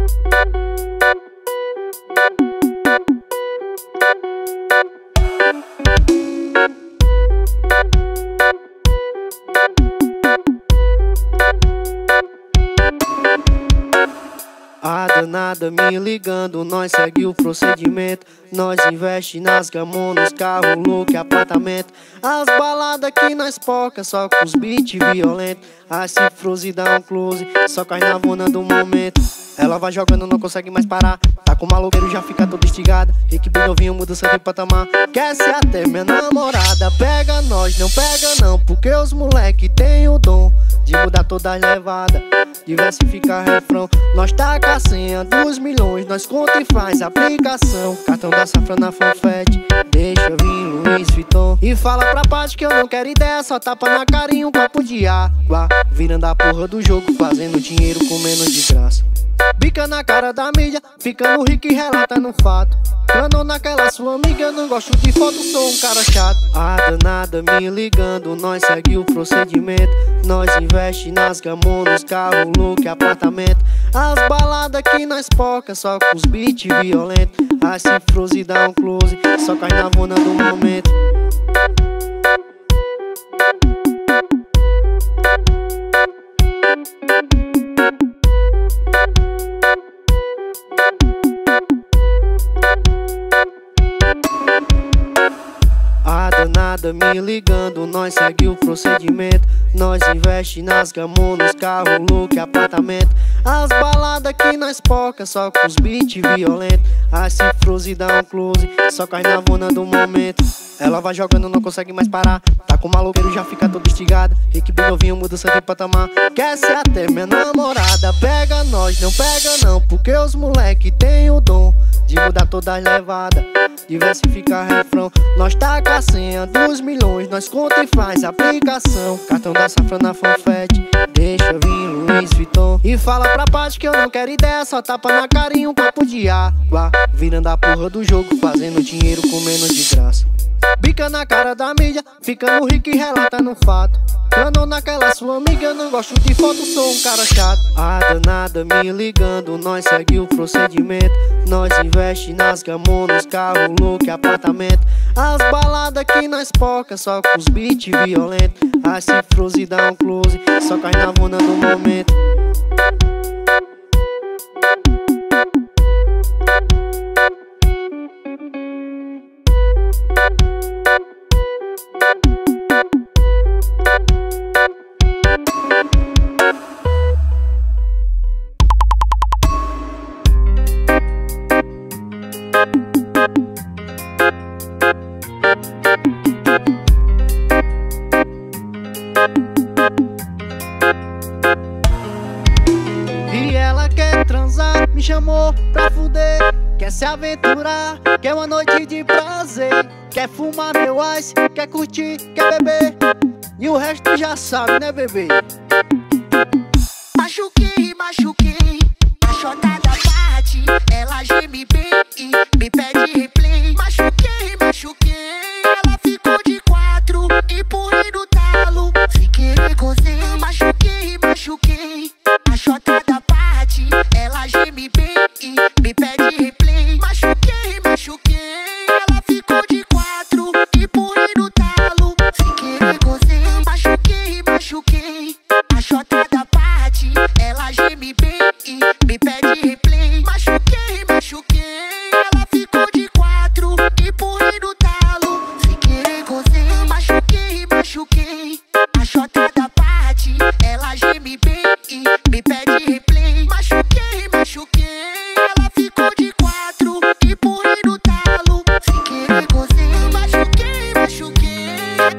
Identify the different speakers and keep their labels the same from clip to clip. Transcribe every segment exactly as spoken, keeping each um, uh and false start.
Speaker 1: A danada me ligando, nós segue o procedimento. Nós investe nas gamonas, carro louco e apartamento. As baladas que nós poca, só com os beats violentos. As cifrose dá um close, só cai na vona do momento. Ela vai jogando, não consegue mais parar. Tá com o maloqueiro, já fica toda estigada. Rick bem novinho, mudança de patamar. Quer ser até minha namorada. Pega nós, não pega não, porque os moleque tem o dom de mudar toda a levada, diversificar refrão. Nós taca a senha dos milhões, nós conta e faz aplicação. Cartão da safra na fanfete, deixa vir Luiz Vuitton. E fala pra parte que eu não quero ideia, só tapa na cara e um copo de água. Virando a porra do jogo, fazendo dinheiro com menos de graça. Bica na cara da mídia, fica no rico e relata no fato. Canon naquela sua amiga, eu não gosto de foto, sou um cara chato. A danada me ligando, nós segue o procedimento. Nós investe nas gamonas, carro louco e apartamento. As baladas que nós poca, só com os beats violentos. A cifrose dá um close, só cai na vona do momento. A danada me ligando, nós segue o procedimento. Nós investe nas gamonas, carro louco e apartamento. As baladas que nós poca, só com os beats violentos. A cifrose dá um close, só cai na vona do momento. Ela vai jogando, não consegue mais parar. Tá com o maloqueiro, já fica toda estigada. Rick bem novinho, mudança de patamar. Quer ser até minha namorada. Pega nós, não pega não, porque os moleque tem o dom de mudar toda a levada, diversificar refrão. Nós taca a senha dos milhões, nós conta e faz aplicação. Cartão da safra na fanfete, deixa vir Luiz Vuitton. E fala pra parte que eu não quero ideia, só tapa na cara e um copo de água. Virando a porra do jogo, fazendo dinheiro com menos de graça. Bica na cara da mídia, fica no rico e relata no fato. Canon naquela sua amiga, eu não gosto de foto, sou um cara chato. A danada me ligando, nós segue o procedimento. Nós investe nas gamonas, carro louco e apartamento. As baladas que nós poca, só com os beats violentos. A cifrose dá um close, só cai na vona do momento. E ela quer transar, me chamou pra fuder. Quer se aventurar, quer uma noite de prazer. Quer fumar meu ice, quer curtir, quer beber. E o resto já sabe, né, bebê?
Speaker 2: Machuquei, machuquei, a chota da parte. Ela geme bem e me pede replay. Machuquei, machuquei, ela ficou de quatro. Empurrei no talo, sem querer gozei. Machuquei, machuquei, a chota da parte. Ela geme bem e me pede replay. Machuquei, machuquei, ela ficou de quatro. Empurrei no talo, sem querer gozei. Machuquei, machuquei, a chota da parte. Ela geme bem e me pede replay. Machuquei, machuquei, ela ficou de quatro. Empurrei no talo, sem querer gozei. Machuquei, machuquei, a chota da parte. Ela geme bem e me pede replay. Machuquei, machuquei, ela ficou de quatro. Empurrei no talo, sem querer gozei. Machuquei, machuquei.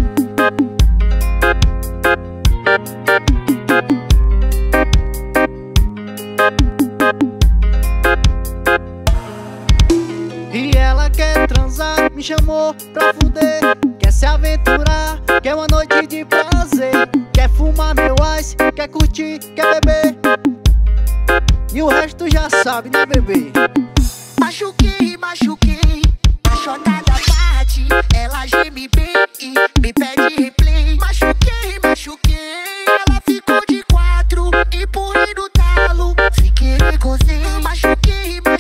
Speaker 1: E ela quer transar, me chamou pra fuder. Quer se aventurar, quer uma noite de prazer. Quer fumar meu ice, quer curtir, quer beber. E o resto já sabe, né, bebê?
Speaker 2: Machuquei, machuquei, a chota da parte. Ela geme bem e me pede replay. Machuquei, machuquei, ela ficou de quatro. Empurrei no talo, sem querer gozei.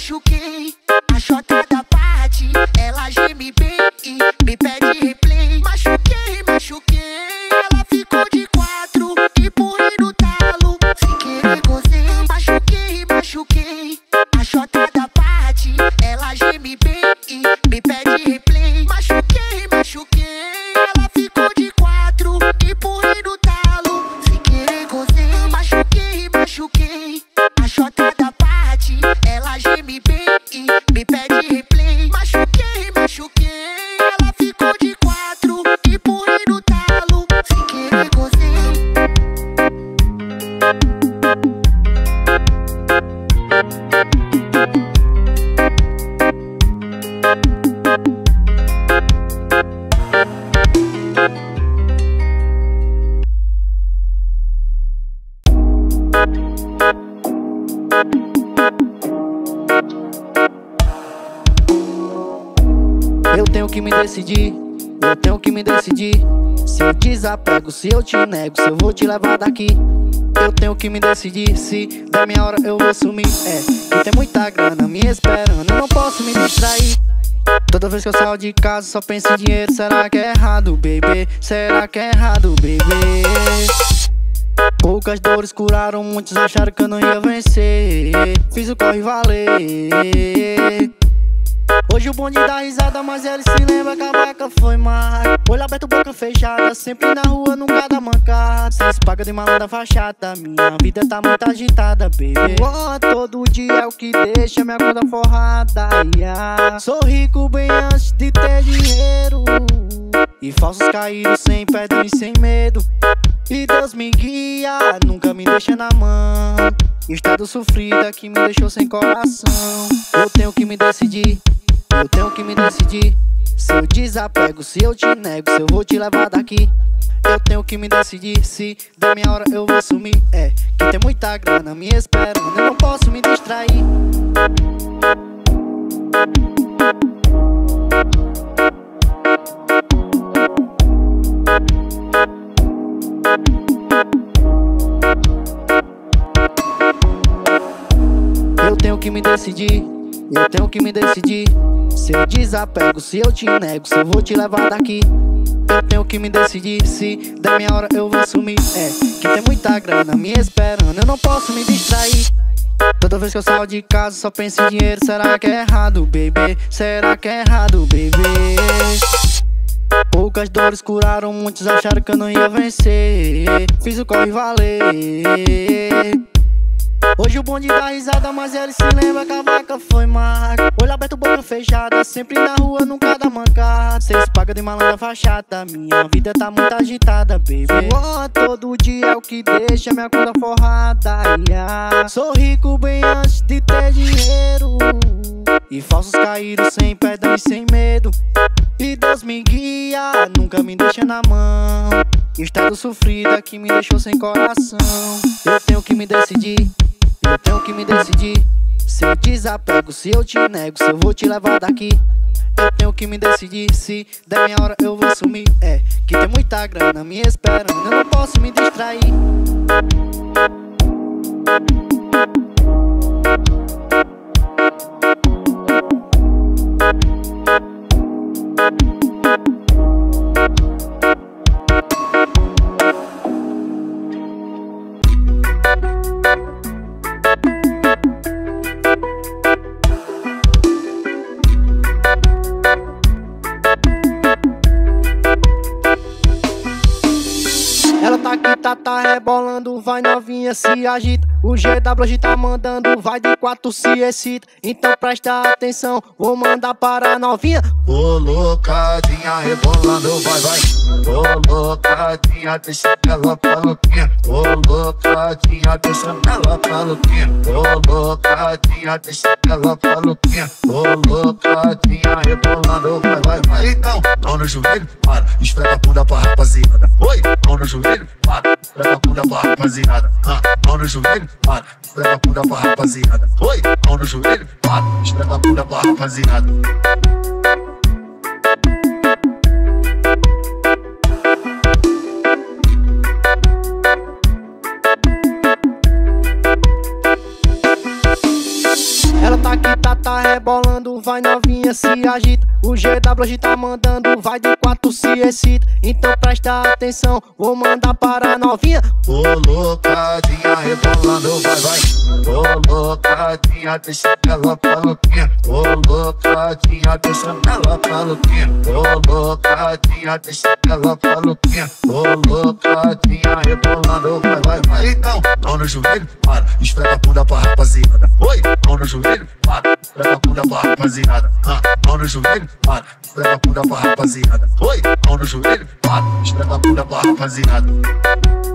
Speaker 2: machuquei. A chota da parte, ela geme bem e me pede replay. Machuquei, machuquei, ela ficou de quatro, empurrei no talo, sem querer gozei. Machuquei, machuquei, a chota da parte, ela geme bem e me pede replay. Machuquei, machuquei, ela ficou de quatro, empurrei no talo, sem querer gozei. Machuquei, machuquei, a chota da parte, ela geme bem e me pede replay. Machuquei, machuquei, ela ficou de quatro, empurrei no talo, sem querer gozei.
Speaker 1: Eu tenho que me decidir, eu tenho que me decidir. Se eu desapego, se eu te nego, se eu vou te levar daqui. Eu tenho que me decidir, se da minha hora eu vou sumir. É, que tem muita grana me esperando, eu não posso me distrair. Toda vez que eu saio de casa só penso em dinheiro. Será que é errado, bebê? Será que é errado, bebê? Poucas dores curaram, muitos acharam que eu não ia vencer. Fiz o corre valer. Hoje o bonde dá risada, mas ele se lembra que a vaca foi mais. Olho aberto, boca fechada, sempre na rua, nunca dá mancada. Cês paga de malandra fachada, minha vida tá muito agitada, baby. Oh, todo dia é o que deixa minha conta forrada, yeah. Sou rico bem antes de ter dinheiro, e falsos caíram sem perdão e sem medo. E Deus me guia, nunca me deixa na mão. Estado sofrida que me deixou sem coração. Eu tenho que me decidir, eu tenho que me decidir. Se eu desapego, se eu te nego, se eu vou te levar daqui. Eu tenho que me decidir, se da minha hora eu vou sumir. É, que tem muita grana me esperando, eu não posso me distrair. Eu tenho que me decidir, eu tenho que me decidir. Se eu desapego, se eu te nego, se eu vou te levar daqui. Eu tenho que me decidir, se da minha hora eu vou sumir. É, que tem muita grana me esperando, eu não posso me distrair. Toda vez que eu saio de casa só penso em dinheiro. Será que é errado, bebê? Será que é errado, bebê? Poucas dores curaram, muitos acharam que eu não ia vencer. Fiz o corre valer. Hoje o bonde dá risada, mas ele se lembra que a vaca foi magra. Olho aberto, boca fechada, sempre na rua, nunca dá mancada. Cês paga de malandra fachada, minha vida tá muito agitada, baby. Oh, todo dia é o que deixa minha conta forrada, yeah. Sou rico bem antes de ter dinheiro, e falsos caíram sem perdão e sem medo. E Deus me guia, nunca me deixa na mão. Estado sofrida que me deixou sem coração. Eu tenho que me decidir, eu tenho que me decidir. Se eu desapego, se eu te nego, se eu vou te levar daqui. Eu tenho que me decidir, se da minha hora eu vou sumir. É, que tem muita grana me esperando, eu não posso me distrair. Ela tá aqui, tá, tá rebolando, vai novinha, se agita. O G W tá mandando, vai de quatro, se excita. Então presta atenção, vou mandar para a novinha.
Speaker 3: Colocadinha, rebolando, vai, vai. Colocadinha, deixa ela maluquinha. Colocadinha, deixa ela maluquinha. Colocadinha, deixa ela maluquinha. Colocadinha, rebolando, vai, vai, vai. Então, mão no joelho, para, esfrega a bunda pra rapaziada. Oi, mão no joelho, para, esfrega a bunda pra rapaziada. Ah, mão no joelho, para, esfrega a bunda pra rapaziada. Oi, mão no joelho, para, esfrega a bunda pra rapaziada.
Speaker 1: Ela Bota que tá, tá rebolando, vai novinha, se agita. O G W tá mandando, vai de quatro, se excita. Então presta atenção, vou mandar para a novinha.
Speaker 3: Colocadinha, rebolando, vai, vai. Colocadinha, deixa ela maluquinha. Colocadinha, deixa ela maluquinha. Colocadinha, deixa ela maluquinha. Colocadinha, rebolando, vai, vai, vai. Então, mão no joelho, para, esfrega a bunda pra rapaziada. Oi, mão no joelho, para, esfrega a bunda pra rapaziada. Ah, mão no joelho, para, esfrega a bunda pra rapaziada. Oi, mão no joelho, para, esfrega a bunda pra rapaziada.